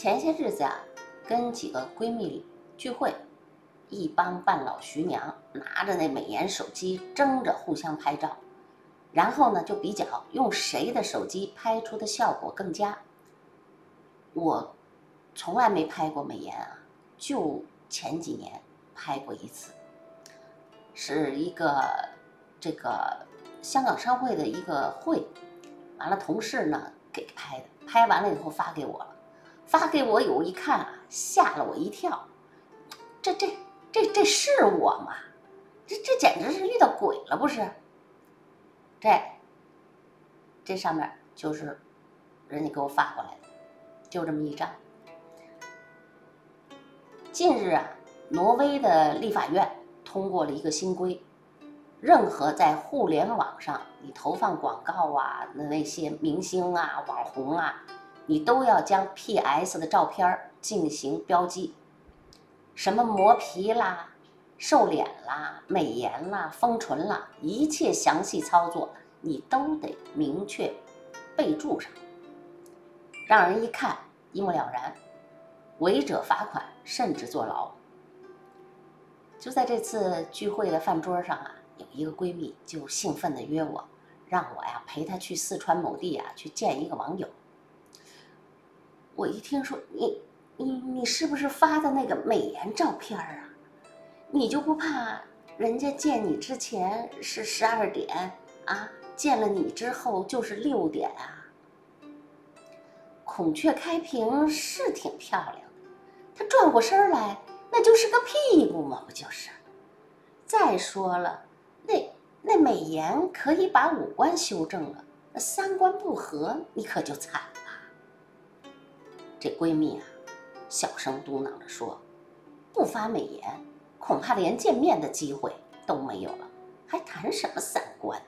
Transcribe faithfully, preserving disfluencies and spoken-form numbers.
前些日子啊，跟几个闺蜜聚会，一帮半老徐娘拿着那美颜手机争着互相拍照，然后呢就比较用谁的手机拍出的效果更佳。我从来没拍过美颜啊，就前几年拍过一次，是一个这个香港商会的一个会，完了同事呢给拍的，拍完了以后发给我了，发给我以后一看啊，吓了我一跳，这这这这是我吗？这这简直是遇到鬼了不是？这这上面就是人家给我发过来的，就这么一张。近日啊，挪威的立法院通过了一个新规，任何在互联网上你投放广告啊，那些明星啊、网红啊，你都要将 P S 的照片进行标记，什么磨皮啦、瘦脸啦、美颜啦、丰唇啦，一切详细操作你都得明确备注上，让人一看一目了然，违者罚款，甚至坐牢。就在这次聚会的饭桌上啊，有一个闺蜜就兴奋地约我，让我呀陪她去四川某地啊去见一个网友。我一听说你你你是不是发的那个美颜照片啊？你就不怕人家见你之前是十二点啊，见了你之后就是六点啊？孔雀开屏是挺漂亮的，她转过身来那就是个屁股嘛，不就是？再说了，那那美颜可以把五官修正了，那三观不合你可就惨了。这闺蜜啊，小声嘟囔着说：“不发美颜，恐怕连见面的机会都没有了，还谈什么三观？”